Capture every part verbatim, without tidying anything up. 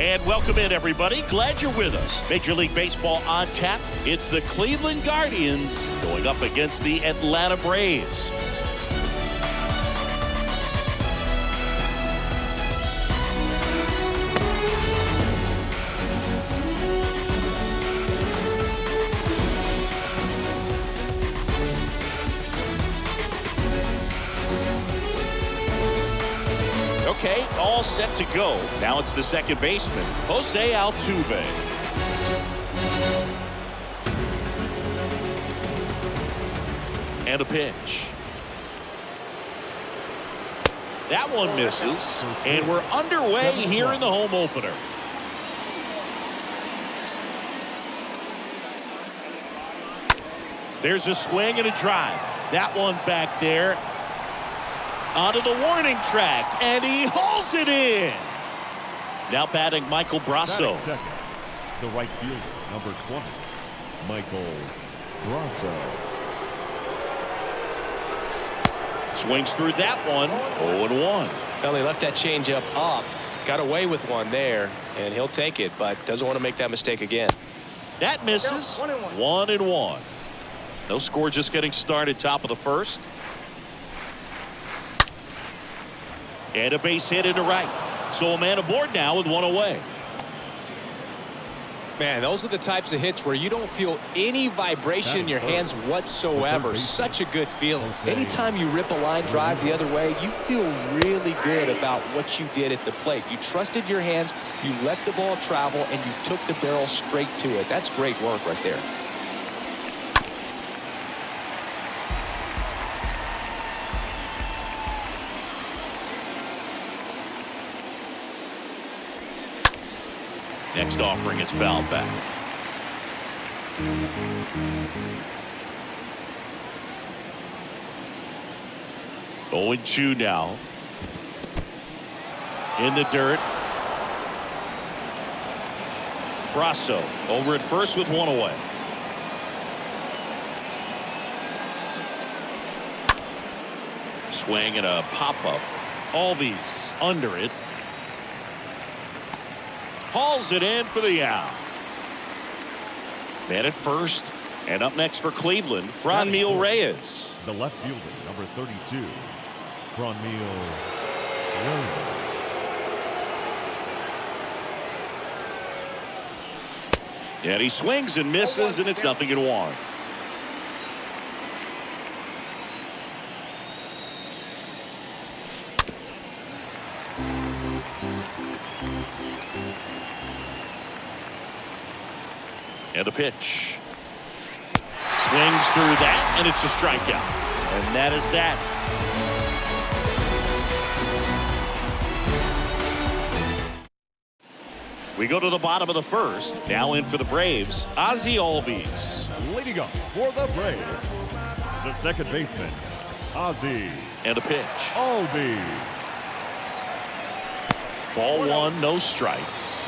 And welcome in, everybody. Glad you're with us. Major League Baseball on tap. It's the Cleveland Guardians going up against the Atlanta Braves. Okay, all set to go. Now it's the second baseman, Jose Altuve. And a pitch. That one misses, and we're underway here in the home opener. There's a swing and a drive. That one back there. Onto the warning track, and he hauls it in. Now batting Michael Brosseau. Second, the right fielder, number twenty, Michael Brosseau. Swings through that one. oh and one. Well, he left that changeup up, got away with one there, and he'll take it, but doesn't want to make that mistake again. That misses. One and one. No score, just getting started. Top of the first. And a base hit into right. So a man aboard now with one away. Man, those are the types of hits where you don't feel any vibration in your hands whatsoever. Such a good feeling. Anytime you rip a line drive the other way, you feel really good about what you did at the plate. You trusted your hands, you let the ball travel, and you took the barrel straight to it. That's great work right there. Next offering is fouled back. oh and two now. In the dirt. Brosseau over at first with one away. Swing and a pop-up. Albies under it. Hauls it in for the out. Man at first, and up next for Cleveland, Franmil Reyes. The left fielder, number thirty-two, Franmil Reyes. And he swings and misses, and it's nothing in one. And a pitch. Swings through that, and it's a strikeout. And that is that. We go to the bottom of the first. Now in for the Braves, Ozzie Albies. Leading up for the Braves, the second baseman, Ozzie. And a pitch. Albies. Ball one, no strikes.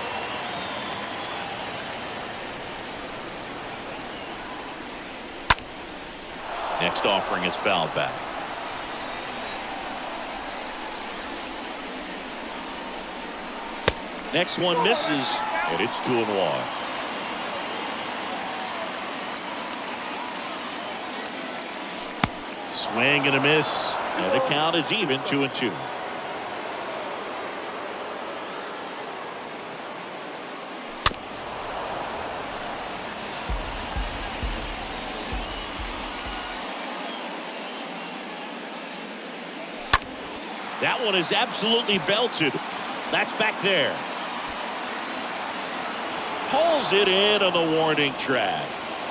Next offering is fouled back. Next one misses, and it's two and one. Swing and a miss, and the count is even, two and two. That one is absolutely belted. That's back there. Pulls it in on the warning track.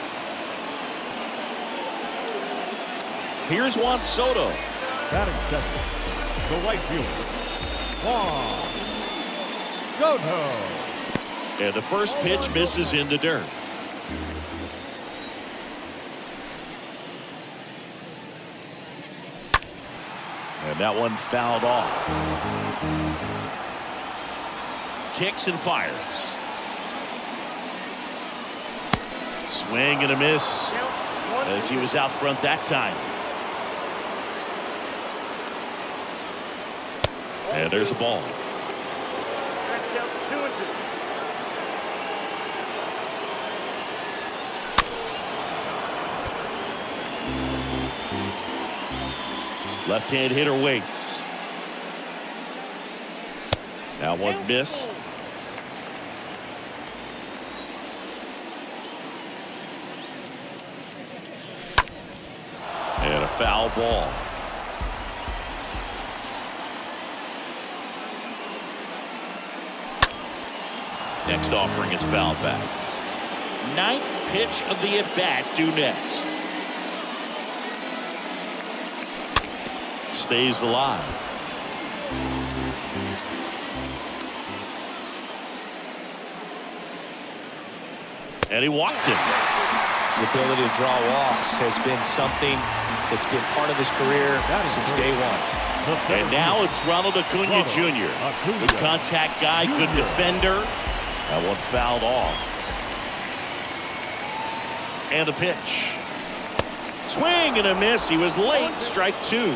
Here's Juan Soto. Batting second, the right fielder, Juan Soto. And the first pitch misses in the dirt. And that one fouled off. Kicks and fires. Swing and a miss as he was out front that time. And there's a ball. Left-hand hitter waits. That one missed. And a foul ball. Next offering is fouled back. Ninth pitch of the at-bat due next. Stays alive. And he walked him. His ability to draw walks has been something that's been part of his career since day one. And now it's Ronald Acuna Junior Good contact guy, good defender. That one fouled off. And the pitch. Swing and a miss. He was late. Strike two.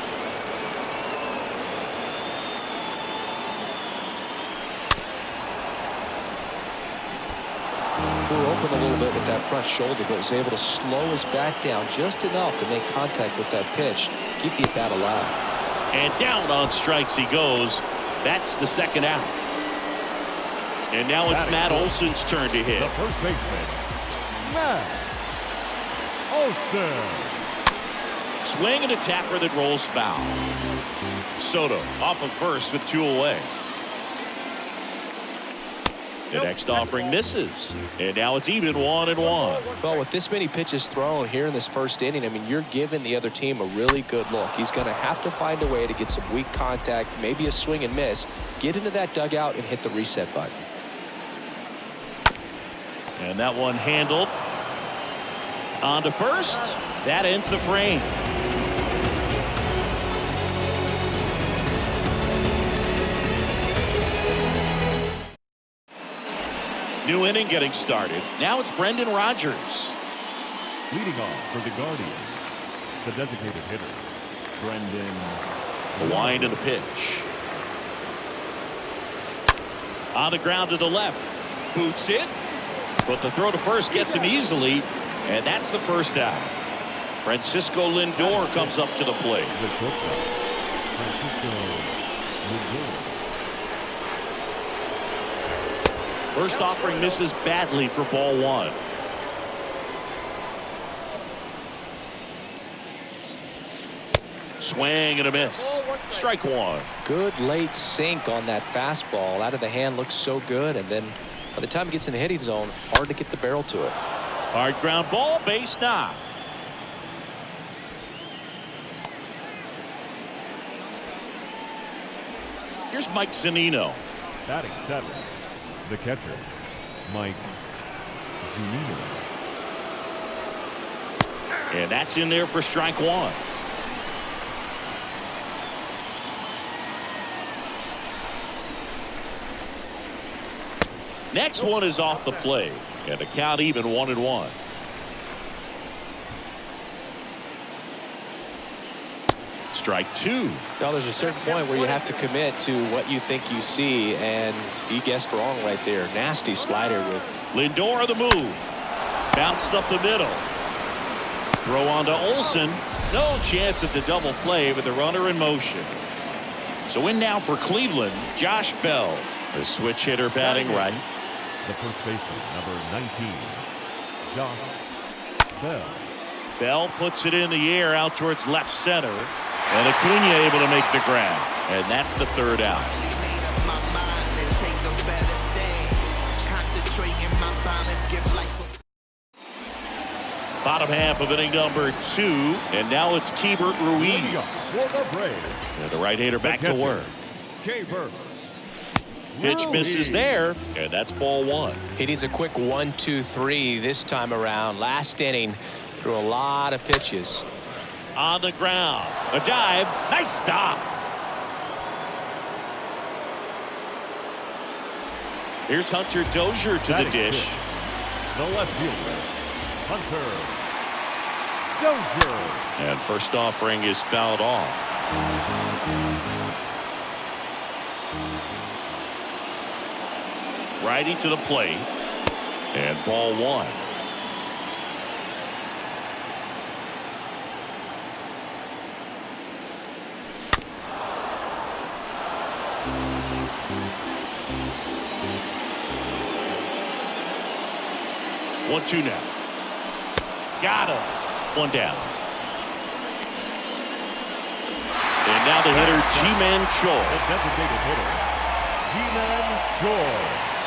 Flew open a little bit with that front shoulder, but was able to slow his back down just enough to make contact with that pitch. Keep the at-bat alive. And down on strikes he goes. That's the second out. And now it's Matt Olson's turn to hit. The first baseman, Matt Olson. Swing and a tapper that rolls foul. Soto off of first with two away. The next offering misses. And now it's even one and one. Well, with this many pitches thrown here in this first inning, I mean, you're giving the other team a really good look. He's going to have to find a way to get some weak contact, maybe a swing and miss, get into that dugout and hit the reset button. And that one handled. On to first. That ends the frame. New inning getting started. Now it's Brendan Rodgers. Leading off for the Guardians, the designated hitter, Brendan. The wind and the pitch. On the ground to the left. Boots it. But the throw to first gets him easily. And that's the first out. Francisco Lindor comes up to the plate. Francisco Lindor. First offering misses badly for ball one. Swing and a miss. Strike one. Good late sink on that fastball. Out of the hand looks so good, and then by the time it gets in the hitting zone, hard to get the barrel to it. Hard ground ball, base knock. Here's Mike Zunino. Batting seven, the catcher, Mike Zunino. And that's in there for strike one. Next one is off the plate, and the count even one and one. Strike two. Well, there's a certain point where you have to commit to what you think you see, and he guessed wrong right there. Nasty slider with Lindor on the move. Bounced up the middle. Throw on to Olson. No chance at the double play with the runner in motion. So in now for Cleveland, Josh Bell. The switch hitter batting right. The first baseman, number nineteen, Josh Bell. Bell puts it in the air out towards left center. And Acuna able to make the grab. And that's the third out. Bottom half of inning number two. And now it's Keibert Ruiz. And the right-hander back to work. Keibert. Pitch misses there, and that's ball one. He needs a quick one, two, three this time around. Last inning, threw a lot of pitches. On the ground, a dive, nice stop. Here's Hunter Dozier to the dish. The left fielder, Hunter Dozier. And first offering is fouled off. Righty to the plate. And ball one. One two now. Got him. One down. And now the hitter, Ji-Man Choi. The designated hitter, Ji-Man Choi.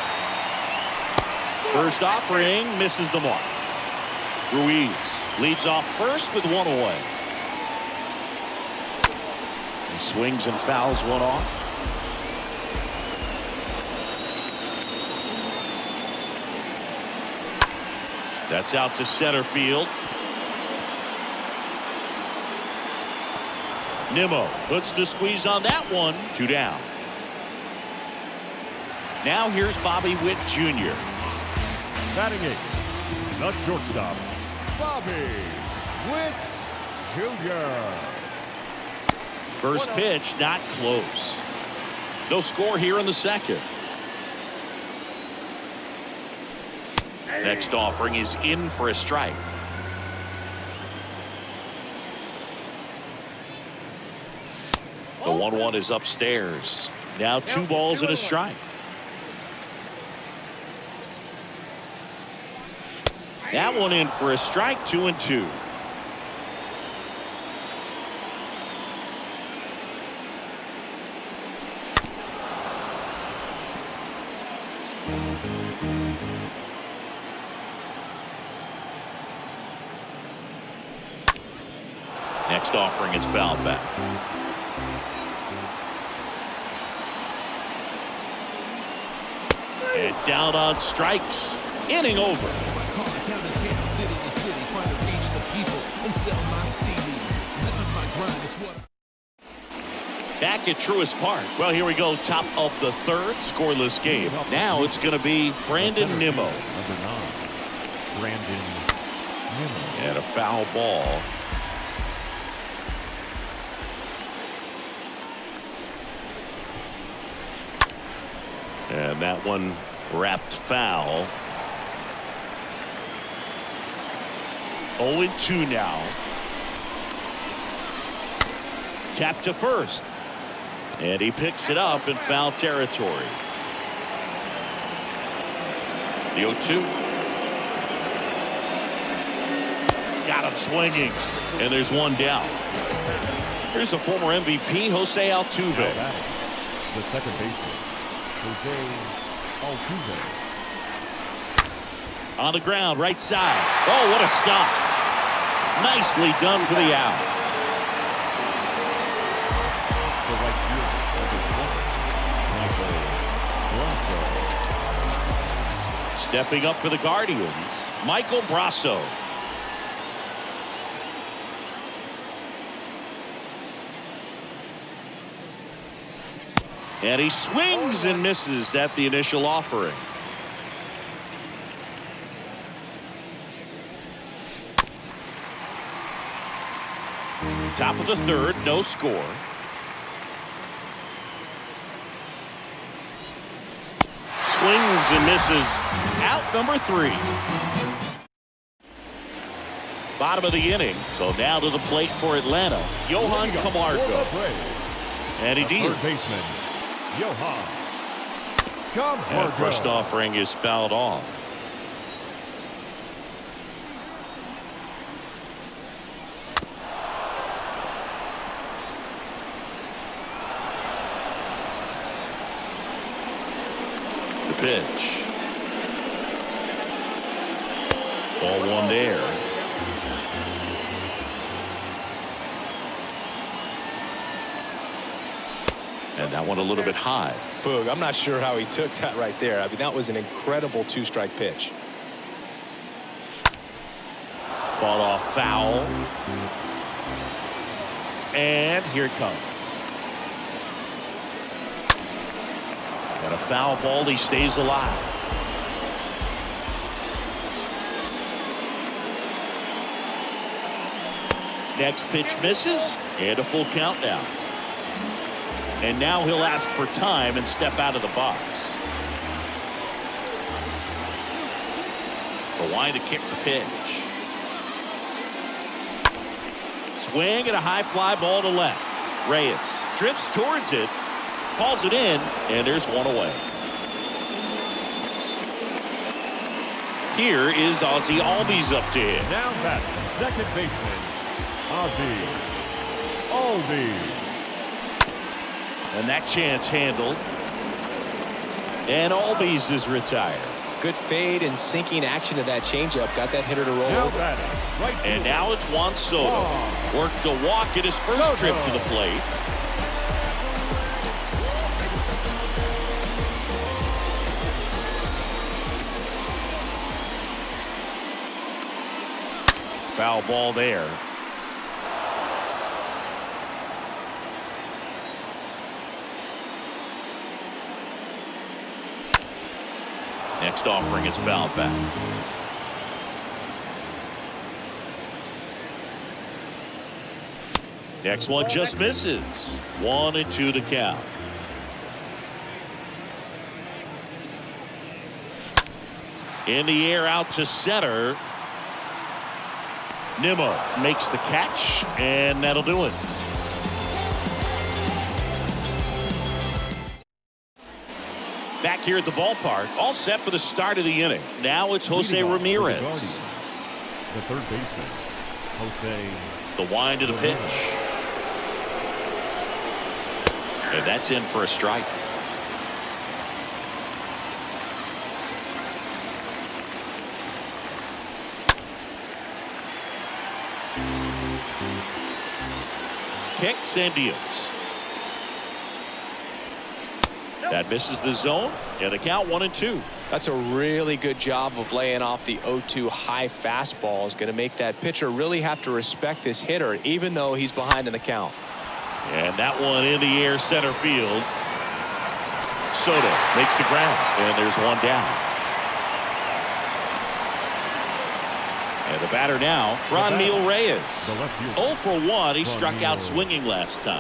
First offering misses the mark. Ruiz leads off first with one away. He swings and fouls one off. That's out to center field. Nimmo puts the squeeze on that one. Two down. Now here's Bobby Witt Junior Batting eight, the shortstop, Bobby Witt Junior First pitch not close. No score here in the second. Next offering is in for a strike. The one one is upstairs. Now two balls and a strike. That one in for a strike, two and two. Next offering is fouled back. And down on strikes. Inning over. Back at Truist Park. Well, here we go. Top of the third. Scoreless game. Now it's going to be Brandon Nimmo. Number nine, Brandon Nimmo. And a foul ball. And that one wrapped foul. oh and two now. Tap to first. And he picks it up in foul territory. The oh two. Got him swinging. And there's one down. Here's the former M V P, Jose Altuve. The second baseman, Jose Altuve. On the ground, right side. Oh, what a stop. Nicely done for the out. The right fielder, number twenty, Michael Brosseau. Stepping up for the Guardians, Michael Brosseau. And he swings and misses at the initial offering. Top of the third, no score. Swings and misses. Out number three. Bottom of the inning. So now to the plate for Atlanta, Johan Camargo. And he deals. Third baseman, Johan Camargo. And first offering is fouled off. The pitch. Ball one there. And that one a little bit high. Boog, I'm not sure how he took that right there. I mean, that was an incredible two-strike pitch. Fought off foul. And here it comes. And a foul ball. He stays alive. Next pitch misses. And a full count now. And now he'll ask for time and step out of the box. The line to kick the pitch. Swing and a high fly ball to left. Reyes drifts towards it, hauls it in, and there's one away. Here is Ozzie Albies up to hit. Now that's second baseman, Ozzie Albies. And that chance handled. And Albies is retired. Good fade and sinking action of that changeup. Got that hitter to roll Now over. batting, right And field. now it's Juan Soto. Juan. Worked a walk at his first Soto. trip to the plate. Foul ball there. Next offering is fouled back. Next one just misses. One and two to count. In the air out to center. Nimmo makes the catch, and that'll do it. Back here at the ballpark, all set for the start of the inning. Now it's Jose Leading off for the Ramirez. Guardians, the third baseman, Jose. The wind to the pitch. And that's in for a strike. Kicks and deals. That misses the zone, and the count one and two. That's a really good job of laying off the oh two high fastball. Is going to make that pitcher really have to respect this hitter, even though he's behind in the count. And that one in the air center field. Soto makes the grab, and there's one down. And the batter now, Franmil Reyes. oh for one. He struck out swinging last time.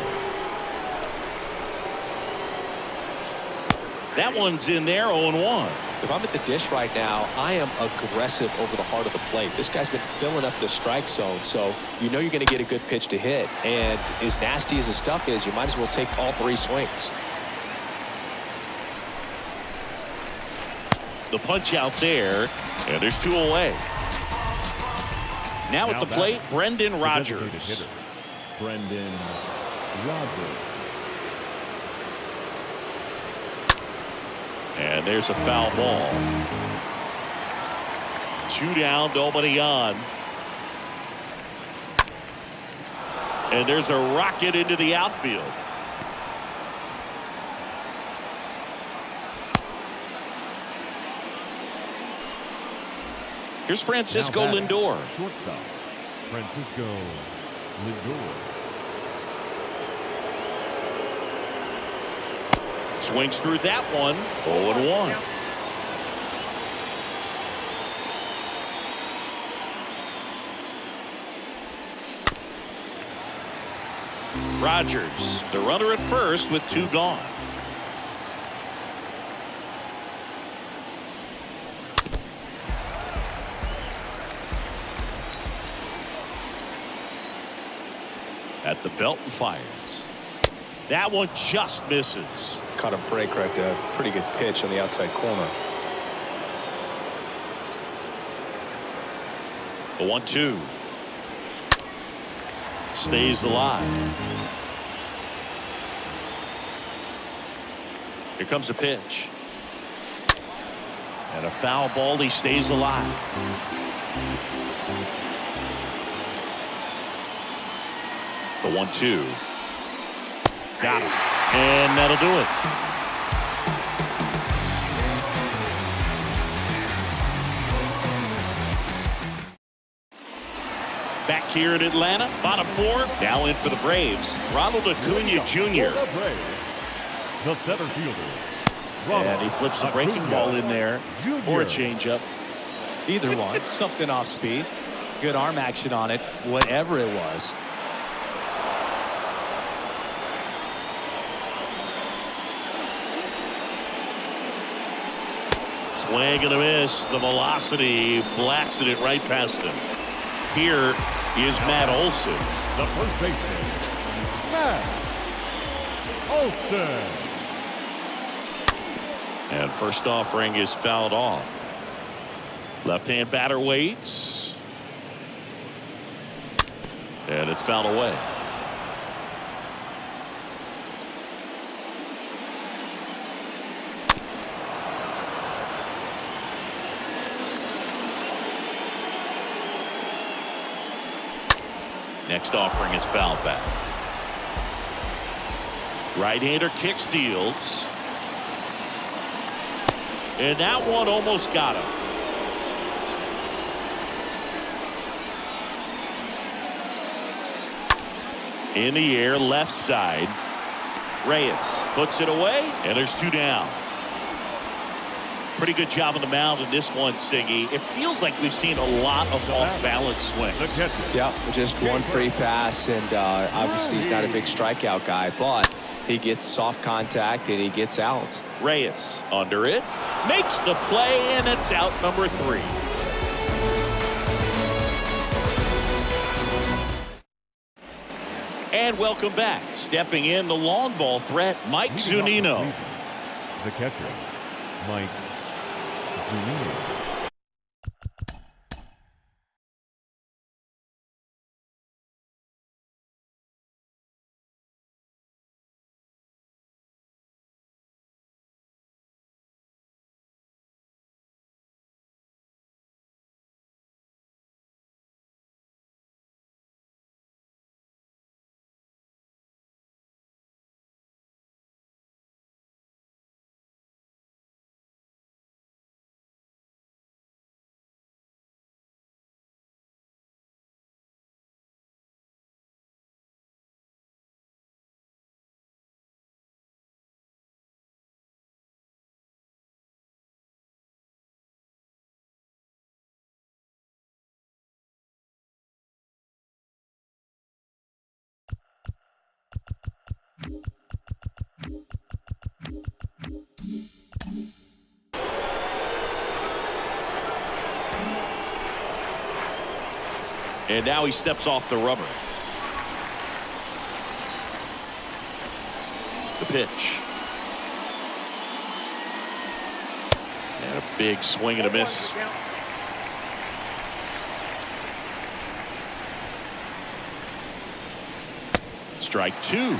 That one's in there, oh and one. If I'm at the dish right now, I am aggressive over the heart of the plate. This guy's been filling up the strike zone, so you know you're going to get a good pitch to hit. And as nasty as the stuff is, you might as well take all three swings. The punch out there, and there's two away. Now, Now at the that, plate, Brendan the Rodgers. designated hitter, Brendan Rodgers. And there's a foul ball. Two down, nobody on. And there's a rocket into the outfield. Here's Francisco Now batting, Lindor. Shortstop, Francisco Lindor. Swings through that one. oh and one. Rodgers, the runner at first with two gone. At the belt and fires. That one just misses. Caught a break right there. Pretty good pitch on the outside corner. The one two. Stays alive. Here comes the pitch. And a foul ball. He stays alive. The one two. Got him. And that'll do it. Back here in Atlanta, bottom four, now in for the Braves, Ronald Acuna Junior For the Braves, the center fielder, Ronald And he flips a breaking Acuna ball in there, Junior or a changeup. Either one. Something off speed. Good arm action on it, whatever it was. Swing and a miss. The velocity blasted it right past him. Here is Matt Olson. The first baseman, Matt Olson. And first offering is fouled off. Left-hand batter waits. And it's fouled away. Next offering is fouled back. Right-hander kick steals. And that one almost got him. In the air, left side. Reyes puts it away, and there's two down. Pretty good job on the mound in this one, Siggy. It feels like we've seen a lot of off-balance swings. Yep, just one free pass, and uh, obviously he's not a big strikeout guy, but he gets soft contact and he gets outs. Reyes under it, makes the play, and it's out number three. And welcome back. Stepping in the long ball threat, Mike Zunino. The catcher, Mike Zunino. And now he steps off the rubber. The pitch. And a big swing and a miss. Strike two.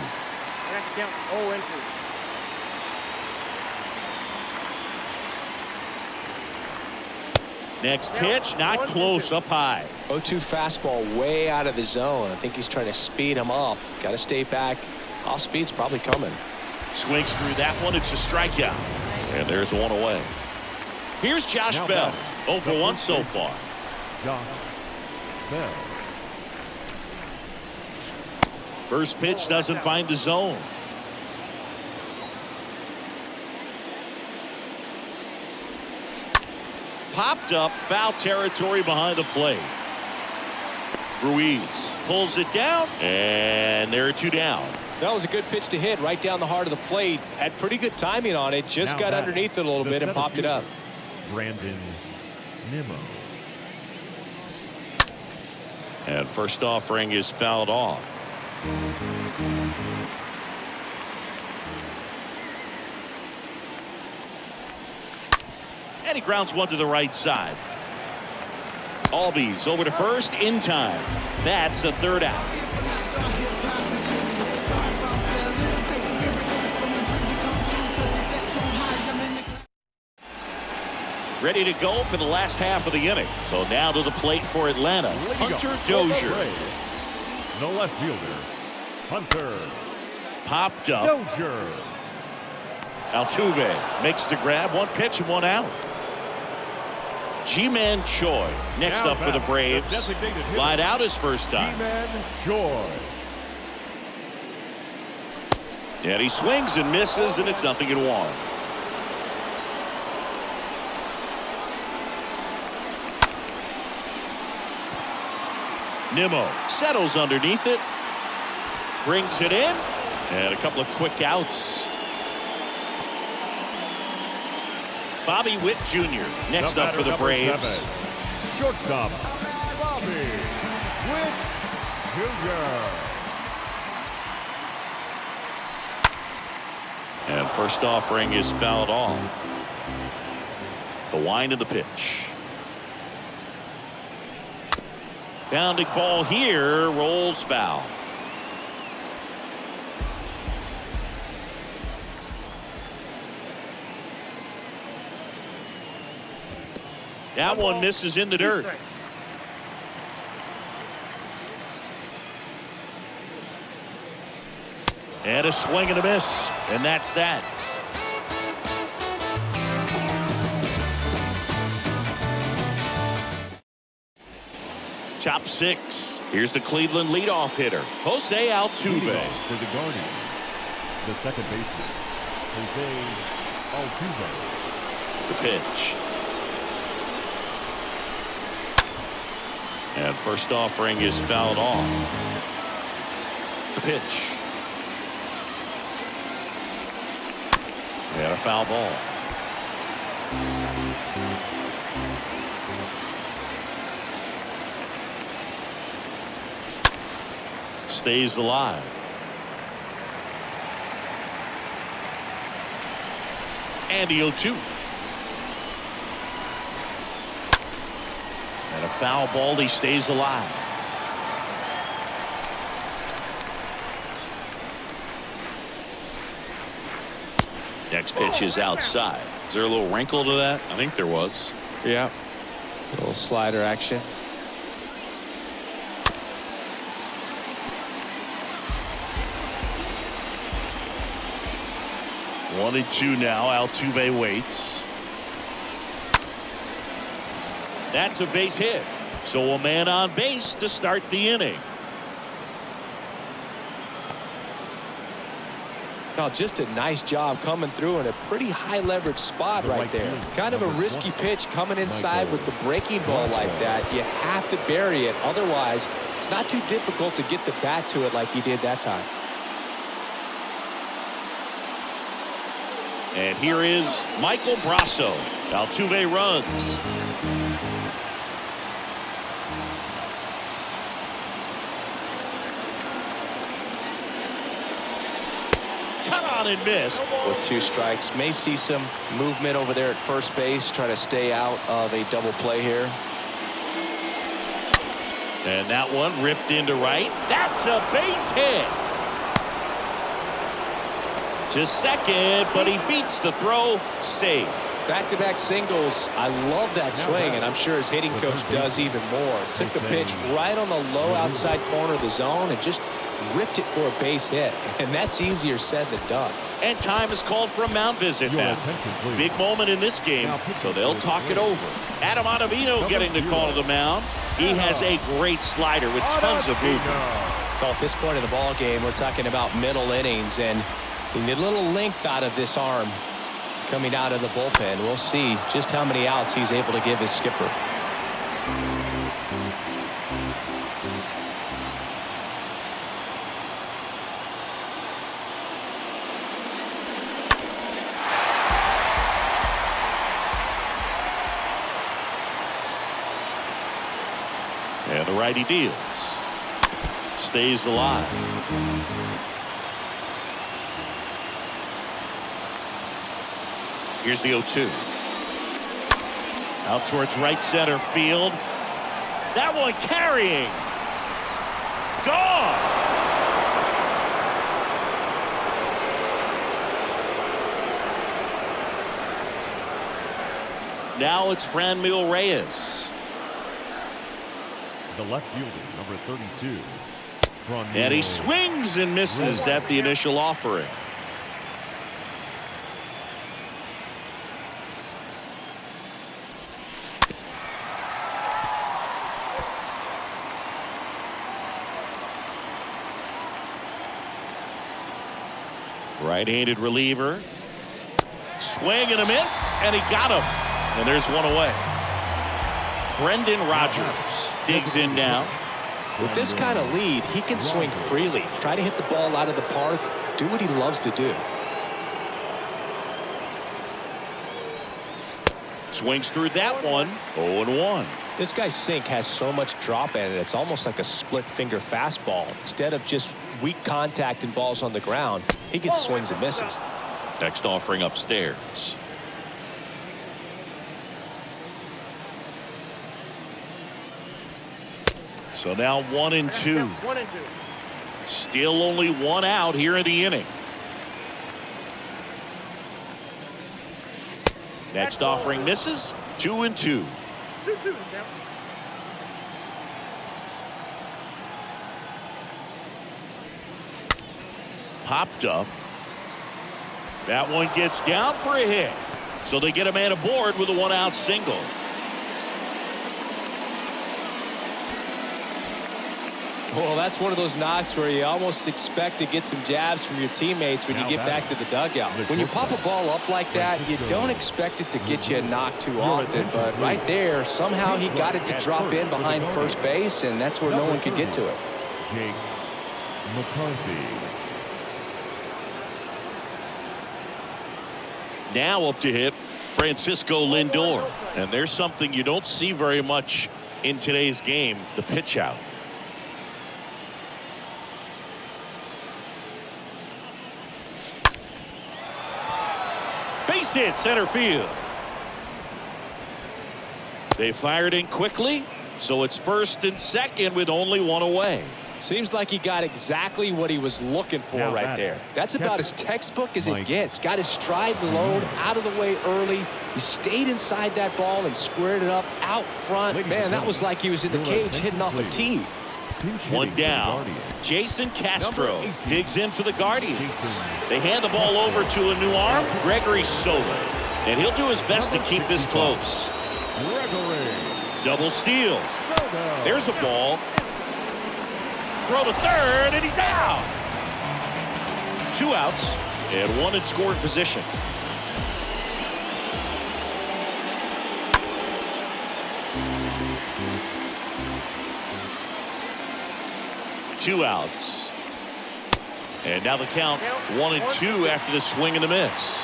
Next pitch, not close, up high. oh two fastball way out of the zone. I think he's trying to speed him up. Got to stay back. Off speed's probably coming. Swings through that one. It's a strikeout. And there's one away. Here's Josh Now Bell. batting, oh for one so far. Josh Bell. First pitch doesn't find the zone. Popped up, foul territory behind the plate. Ruiz pulls it down, and there are two down. That was a good pitch to hit right down the heart of the plate. Had pretty good timing on it. Just Now got batting, underneath it a little the bit and center popped it up. fielder, Brandon Nimmo. And first offering is fouled off. And he grounds one to the right side. Albies over to first in time. That's the third out. Ready to go for the last half of the inning. So now to the plate for Atlanta. Hunter Dozier. The left fielder, Hunter Popped up. Dozier. Altuve makes the grab. One pitch and one out. Ji-Man Choi next Now up for the back, Braves. the designated hitter, Lied out his first time. Ji-Man Choi. And he swings and misses, and it's nothing in one. Nimmo settles underneath it. Brings it in. And a couple of quick outs. Bobby Witt Junior next The up for the batter, Braves. seven, shortstop, Bobby Witt Junior And first offering is fouled off. The wind of the pitch. Bounding ball here, rolls foul. That one misses in the dirt. And a swing and a miss, and that's that. Top six. Here's the Cleveland leadoff hitter, Jose Altuve. For the Guardians, the second baseman, Jose Altuve. The pitch. And first offering is fouled off. The pitch. And a foul ball. Stays alive. And the oh two. And a foul ball, he stays alive. Next pitch is outside. Is there a little wrinkle to that? I think there was. Yeah. A little slider action. One and two now. Altuve waits. That's a base hit. So a man on base to start the inning. Oh, just a nice job coming through in a pretty high leverage spot right there. Kind of a risky pitch coming inside with the breaking ball like that. You have to bury it. Otherwise, it's not too difficult to get the bat to it like he did that time. And here is Michael Brasso. Altuve runs. Cut on and miss. With two strikes, may see some movement over there at first base. Try to stay out of a double play here. And that one ripped into right. That's a base hit. To second, but he beats the throw. Save. Back-to-back singles. I love that swing, and I'm sure his hitting coach does even more. Took the pitch right on the low outside corner of the zone and just ripped it for a base hit. And that's easier said than done. And time is called for a mound visit now. Big moment in this game, so they'll talk it over. Adam Ottavino getting the call to the mound. He has a great slider with tons of movement. Well, at this point in the ball game, we're talking about middle innings, and you need a little length out of this arm coming out of the bullpen. We'll see just how many outs he's able to give his skipper. And the righty deals. Stays alive. Here's the oh two. Out towards right center field. That one carrying. Gone. Now it's Franmil Reyes. The left fielder, number thirty-two. And he swings and misses at the initial offering. Right-handed reliever. Swing and a miss, and he got him. And there's one away. Brendan Rodgers digs in now. With this kind of lead, he can swing freely. Try to hit the ball out of the park. Do what he loves to do. Swings through that one. oh and one. This guy's sink has so much drop in it. It's almost like a split finger fastball. Instead of just weak contact and balls on the ground, he gets swings and misses. Next offering upstairs. So now one and two. One and two. Still only one out here in the inning. Next offering misses. Two and two. Two, two. Yep. Popped up. That one gets down for a hit. So they get a man aboard with a one-out single. Well, that's one of those knocks where you almost expect to get some jabs from your teammates when you get back to the dugout. When you pop a ball up like that, you don't expect it to get you a knock too often. But right there, somehow he got it to drop in behind first base, and that's where no one could get to it. Jake McCarthy. Now up to hit Francisco Lindor. And there's something you don't see very much in today's game, the pitch out. Base hit center field. They fired in quickly, so it's first and second with only one away. Seems like he got exactly what he was looking for Now right that- there. That's about as textbook as it Mike. gets. Got his stride load out of the way early. He stayed inside that ball and squared it up out front. Ladies Man, and that was like he was in the your cage attention, hitting off a please. tee. Pinch hitting One for the down. Guardians. Jason Castro Number eighteen. digs in for the Guardians. Jason They hand the ball over to a new arm, Gregory Soto. And he'll do his best to keep this close. Gregory Double steal. Soto. There's a ball. Throw to third, and he's out. Two outs, and one in scoring position. Two outs. And now the count, one and two after the swing and the miss.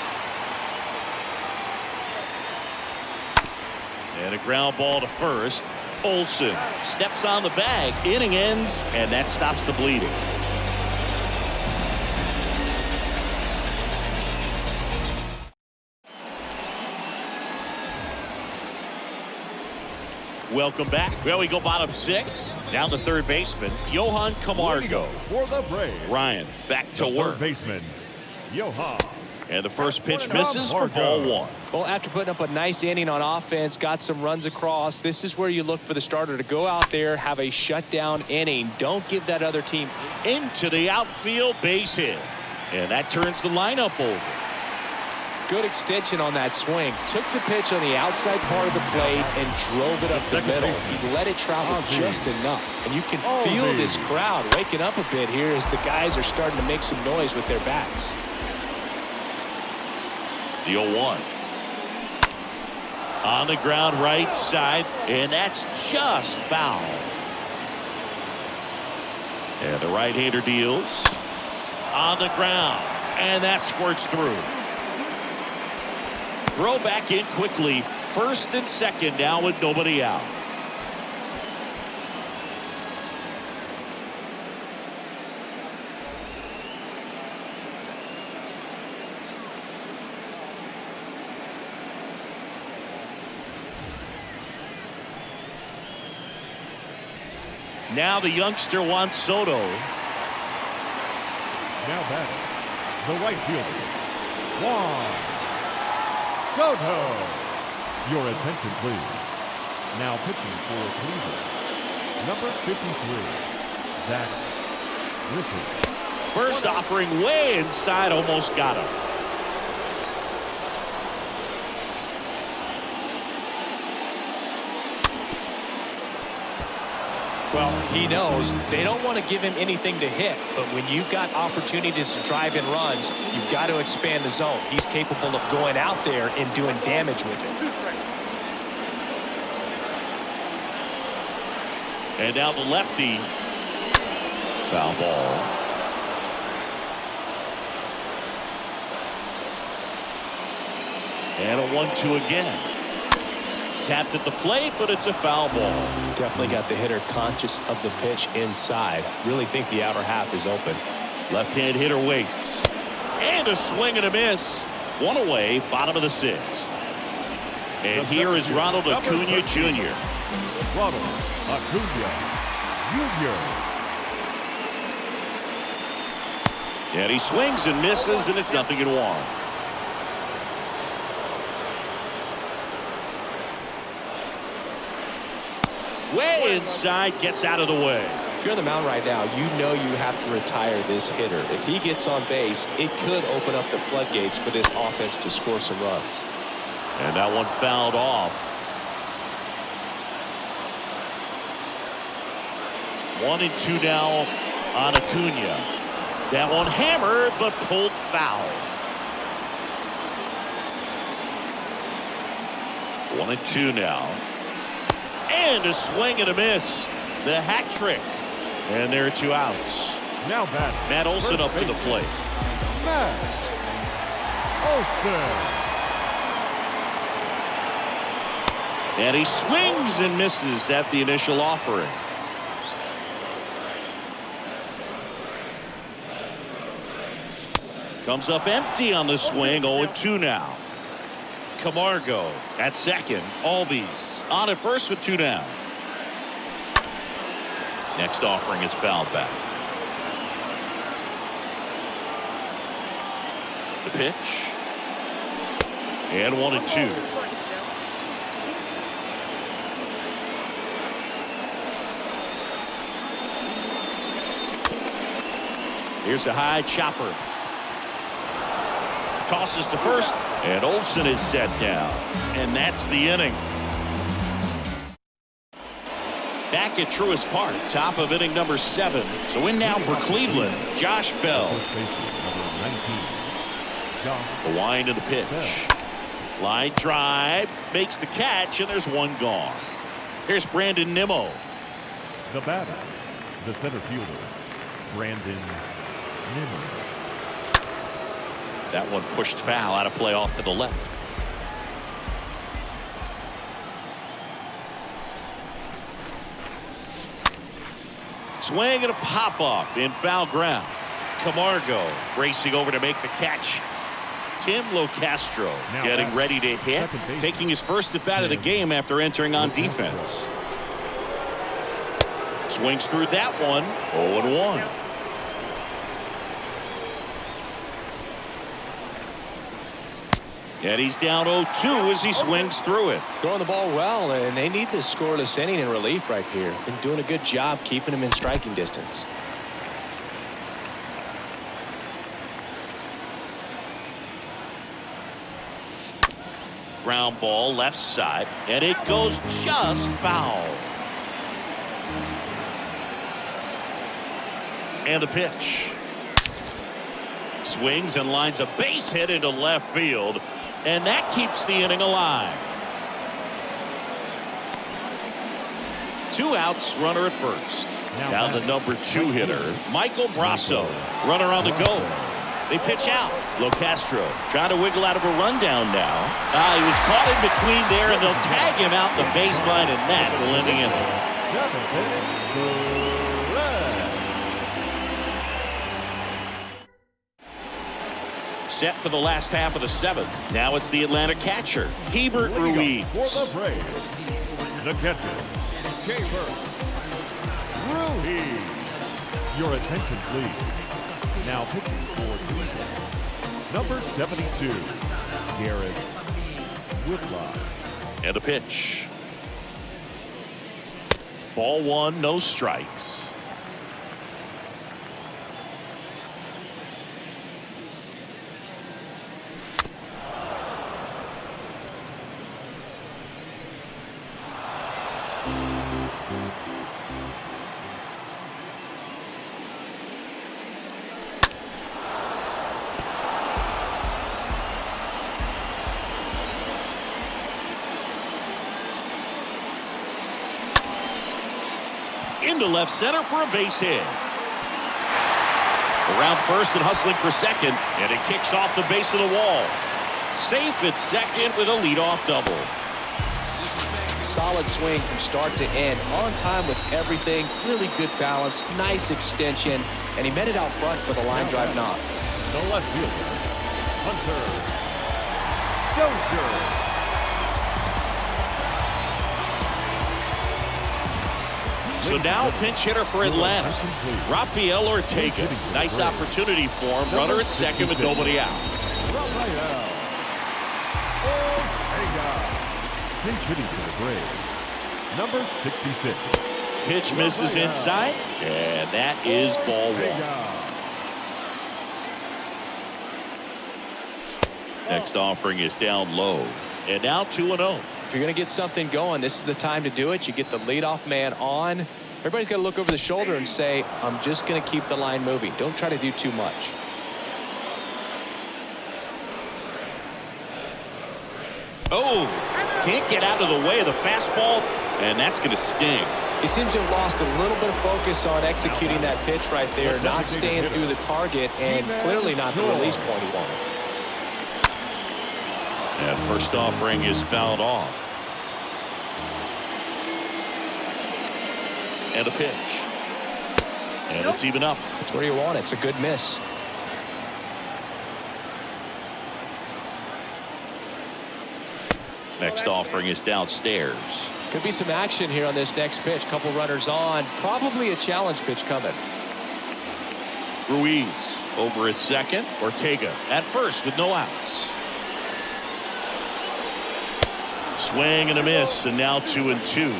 And a ground ball to first. Olsen steps on the bag. Inning ends, and that stops the bleeding. Welcome back. Well, we go bottom six. Down to third baseman, Johan Camargo. For the Braves. Ryan back to The work. third baseman, Johan. And the first pitch misses for ball one. Well, after putting up a nice inning on offense, got some runs across, this is where you look for the starter to go out there, have a shutdown inning. Don't give that other team. Into the outfield, base hit. And that turns the lineup over. Good extension on that swing. Took the pitch on the outside part of the plate and drove it up the middle. He let it travel just enough. And you can feel this crowd waking up a bit here as the guys are starting to make some noise with their bats. The oh one. On the ground right side, and that's just foul. And the right-hander deals. On the ground, and that squirts through. Throw back in quickly. First and second now with nobody out. Now the youngster Juan Soto. Now batting, the right fielder, Juan Soto. Your attention, please. Now pitching for Cleveland, number fifty-three, Zach Richards. First offering way inside, almost got him. Well, he knows they don't want to give him anything to hit, but when you've got opportunities to drive in runs, you've got to expand the zone. He's capable of going out there and doing damage with it. And now the lefty. Foul ball. And a one two again. tapped at the plate, but it's a foul ball. Definitely got the hitter conscious of the pitch inside. Really think the outer half is open. Left-hand hitter waits. And a swing and a miss. One away, bottom of the sixth. And here is Ronald Acuna Junior Ronald Acuna Junior And he swings and misses, and it's nothing in one. Way inside, gets out of the way. If you're on the mound right now, you know you have to retire this hitter. If he gets on base, it could open up the floodgates for this offense to score some runs. And that one fouled off. One and two now on Acuna. That one hammered, but pulled foul. One and two now. And a swing and a miss. The hat trick. And there are two outs. Now back. Matt Olson up to the plate. Matt Olson. And he swings and misses at the initial offering. Comes up empty on the swing. oh and two now. Camargo at second. Albies on at first with two down. Next offering is fouled back. The pitch. And one and two. Here's a high chopper. Tosses to first, and Olson is set down. And that's the inning. Back at Truist Park, top of inning number seven. So in now for Cleveland, Josh Bell. The wind of the pitch. Line drive, makes the catch, and there's one gone. Here's Brandon Nimmo. The batter, the center fielder, Brandon Nimmo. That one pushed foul, out of play off to the left. Swing and a pop-up in foul ground. Camargo racing over to make the catch. Tim Locastro now getting back. Ready to hit, taking his first at bat of the game after entering on defense. Swings through that one. oh and one. And he's down oh two as he swings through it. Throwing the ball well, and they need this scoreless inning in relief right here. Been doing a good job keeping him in striking distance. Ground ball left side, and it goes just foul. And the pitch. Swings and lines a base hit into left field. And that keeps the inning alive. Two outs, runner at first. Now down the number two hitter, Michael Brasso. Runner on the go. They pitch out. Locastro trying to wiggle out of a rundown now. Ah, he was caught in between there, and they'll tag him out the baseline, and that will end the inning. Set for the last half of the seventh. Now it's the Atlanta catcher, Hebert Ruiz. For the Braves, the catcher, Hebert Ruiz. Your attention, please. Now pitching for Cleveland, number seventy-two, Garrett Whitlock. And a pitch. Ball one, no strikes. Into left center for a base hit. Around first and hustling for second, and it kicks off the base of the wall. Safe at second with a leadoff double. solid swing from start to end. On time with everything. Really good balance. Nice extension. And he met it out front for the line drive knock. The left fielder, Hunter Dozier. So now pinch hitter for Atlanta, Rafael Ortega. Nice opportunity for him. Runner at second with nobody out. Rafael Ortega. Pinch hitting for the Braves, number sixty-six. Pitch misses inside, and that is ball one. Next offering is down low, and now two and oh. If you're going to get something going, this is the time to do it. You get the leadoff man on. Everybody's got to look over the shoulder and say, I'm just going to keep the line moving. Don't try to do too much. Oh, can't get out of the way of the fastball, and that's going to sting. He seems to have lost a little bit of focus on executing that pitch right there, not staying through the target, and clearly not the release point he wanted. And first offering is fouled off. And a pitch. And it's even up. That's where you want it. It's a good miss. Next offering is downstairs. Could be some action here on this next pitch. Couple runners on. Probably a challenge pitch coming. Ruiz over at second. Ortega at first with no outs. Swing and a miss, and now two and two.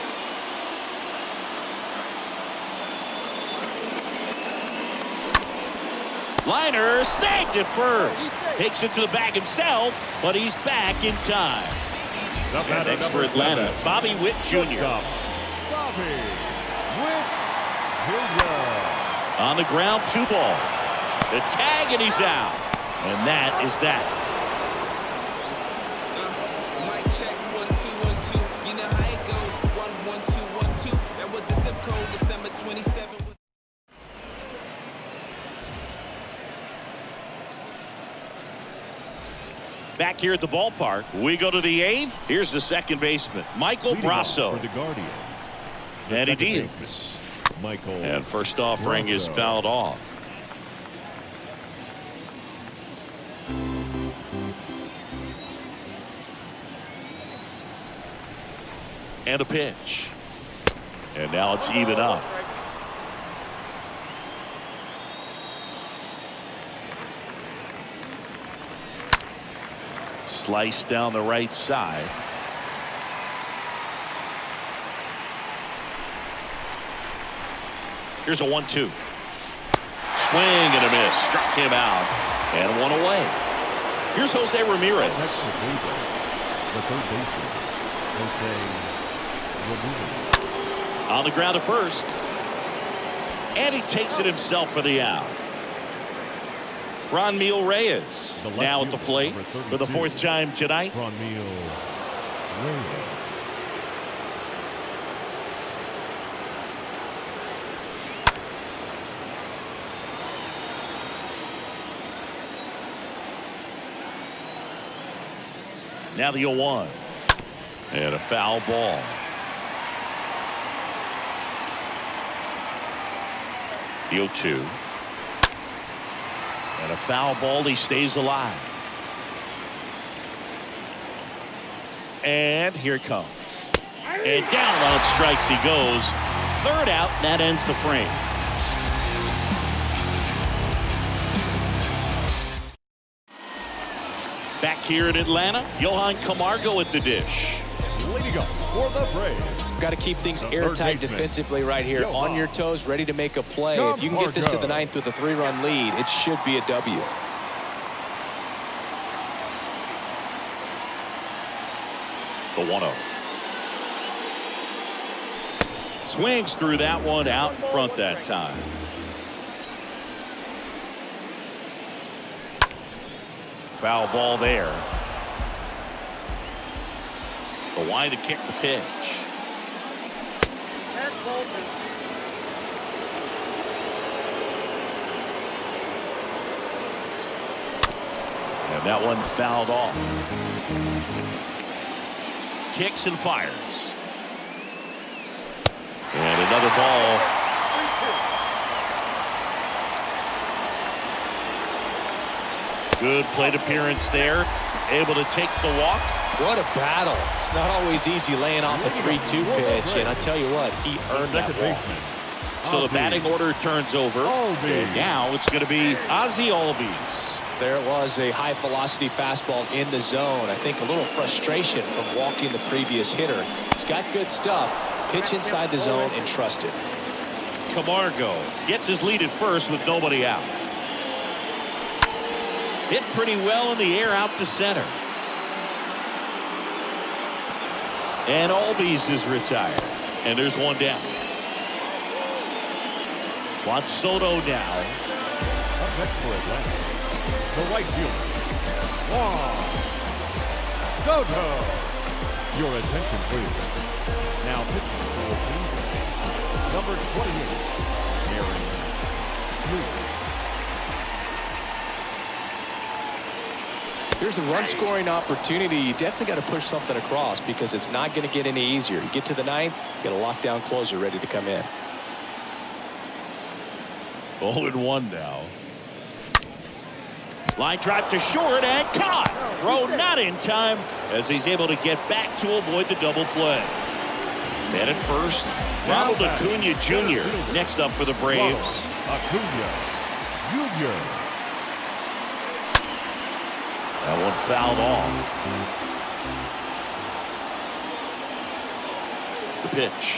Liner snagged it first. Takes it to the bag himself, but he's back in time. And next for Atlanta, Bobby Witt Junior Bobby Witt Junior On the ground, two ball. The tag, and he's out. And that is that. Check one two one two. You know how it goes. One one two one two. That was the zip code. December twenty-seventh. Back here at the ballpark, we go to the eighth. Here's the second baseman, Michael Brasso. For the Guardians, And he deals. Michael. And first offering is fouled off. And a pitch. And now it's even up. Slice down the right side. Here's a one two. Swing and a miss. Struck him out. And one away. Here's Jose Ramirez. Next to Cleveland, the third baseman, Jose Ramirez. On the ground at first. And he takes it himself for the out. Franmil Reyes now at the plate for the fourth time tonight. Franmil Reyes. Now the oh one. And a foul ball. The oh two. And a foul ball. He stays alive. And here it comes. And down on strikes he goes. Third out. That ends the frame. Back here in Atlanta, Johan Camargo at the dish. Leading up for the Braves. Got to keep things The third airtight baseman, defensively right here. Johan On your toes, ready to make a play. If you can get this to the Camargo. ninth with a three-run lead, it should be a W. The one oh. Swings through that one out in front that time. Foul ball there. The wide to kick the pitch. And that one fouled off. kicks and fires. And another ball. Good plate appearance there. Able to take the walk. What a battle. It's not always easy laying off a three two pitch, and I tell you what, he earned that walk. So the batting order turns over. And now it's going to be Ozzie Albies. There it was, a high-velocity fastball in the zone. I think a little frustration from walking the previous hitter. He's got good stuff. Pitch inside the zone and trust it. Camargo gets his lead at first with nobody out. Hit pretty well in the air out to center. And Albies is retired. And there's one down. Juan Soto now. Up next for Atlanta, the right fielder, Juan Soto. Your attention, please. Now pitching for the team, number twenty-eight, Aaron Boone. Here's a run-scoring opportunity. You definitely got to push something across because it's not going to get any easier. You get to the ninth, you got a lockdown closer ready to come in. oh and one now. Line drive to short and caught. Throw not in time as he's able to get back to avoid the double play. And at first, Ronald Acuna Junior next up for the Braves. Acuna Junior That one fouled off. The pitch.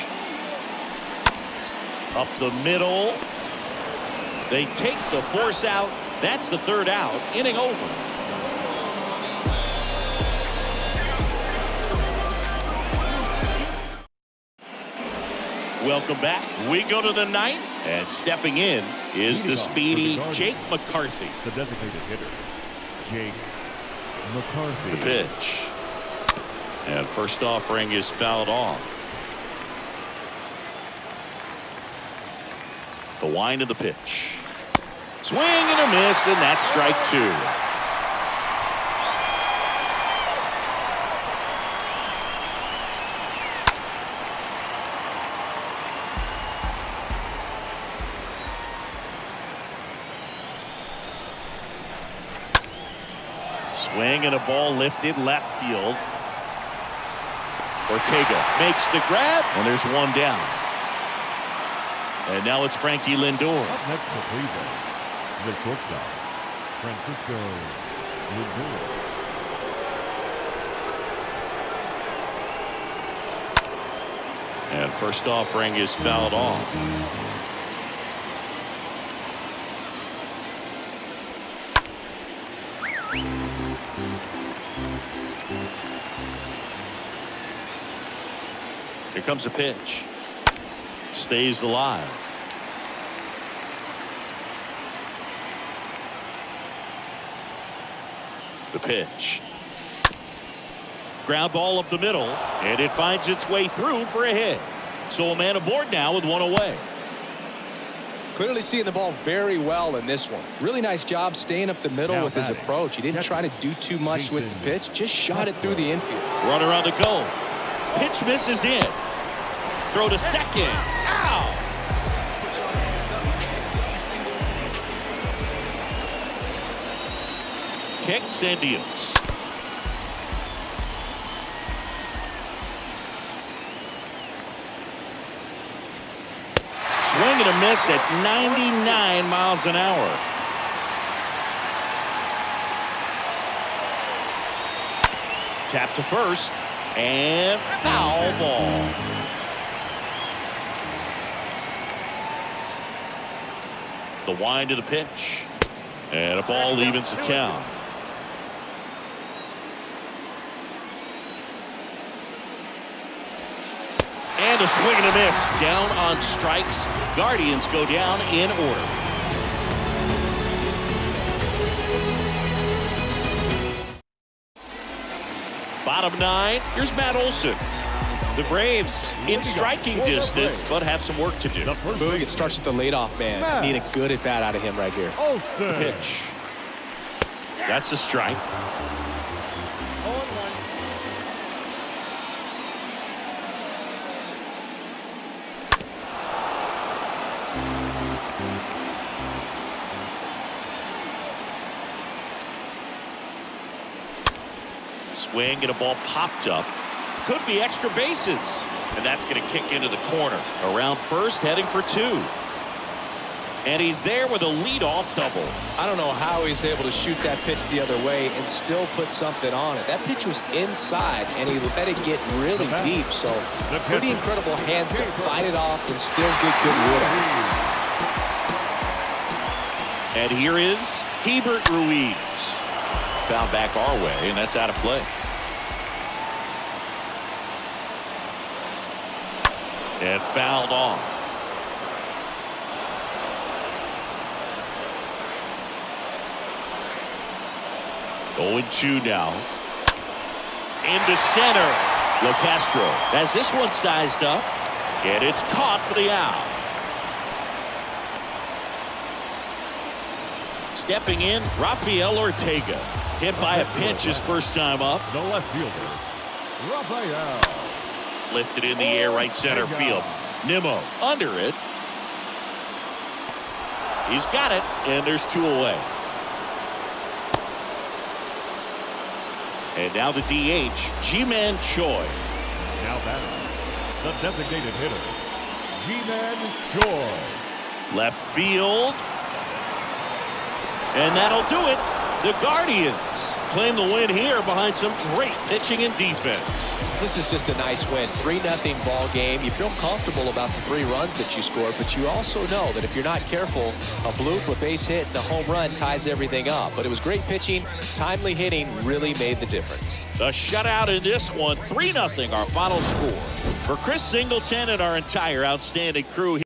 Up the middle. They take the force out. That's the third out. Inning over. Welcome back. We go to the ninth. And stepping in is the speedy Jake McCarthy. The designated hitter, Jake McCarthy. The pitch. And first offering is fouled off. The wind of the pitch. Swing and a miss, and that's strike two. Swing and a ball lifted left field. Ortega makes the grab, and there's one down. And now it's Frankie Lindor. Up next for Cleveland, the shortstop, Francisco Lindor. And first offering is fouled off. Here comes a pitch. Stays alive. The pitch. Ground ball up the middle, and it finds its way through for a hit. So a man aboard now with one away. Clearly seeing the ball very well in this one. Really nice job staying up the middle Now with his batting. approach. He didn't try to do too much with the pitch, just shot it through the infield. Runner on the go. Pitch misses in. Throw to second. Ow! Kicks and deals. Swing and a miss at ninety-nine miles an hour. Tap to first and foul ball. The wind of the pitch, and a ball evens the count. And a swing and a miss. Down on strikes. Guardians go down in order. Bottom nine. Here's Matt Olson. The Braves in striking distance, but have some work to do. Boog, it starts with the leadoff man. Need a good at bat out of him right here. Olson. Pitch. That's a strike. swing and a ball popped up. Could be extra bases. And that's going to kick into the corner. Around first, heading for two. And he's there with a leadoff double. I don't know how he's able to shoot that pitch the other way and still put something on it. That pitch was inside, and he let it get really deep. So pretty incredible hands to fight it off and still get good wood on it. And here is Keibert Ruiz. Foul back our way, and that's out of play. And fouled off. oh and two now. Into center. LeCastro has this one sized up. And it's caught for the out. Stepping in, Rafael Ortega. Hit by a pitch his first time up. The left fielder, Rafael. Lifted in the air, right center field. Nimmo under it. He's got it, and there's two away. And now the D H, Ji-Man Choi. Now batting, the designated hitter, Ji-Man Choi. Left field. And that'll do it. The Guardians claim the win here behind some great pitching and defense. This is just a nice win. three nothing ball game. You feel comfortable about the three runs that you scored, but you also know that if you're not careful, a bloop, a base hit, and a home run ties everything up. But it was great pitching. Timely hitting really made the difference. The shutout in this one, three nothing our final score. For Chris Singleton and our entire outstanding crew